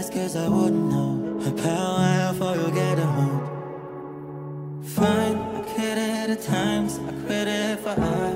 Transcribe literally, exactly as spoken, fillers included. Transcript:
ask cause I wouldn't know how powerful you get a hold. Fine, I quit it at times, I quit it for us.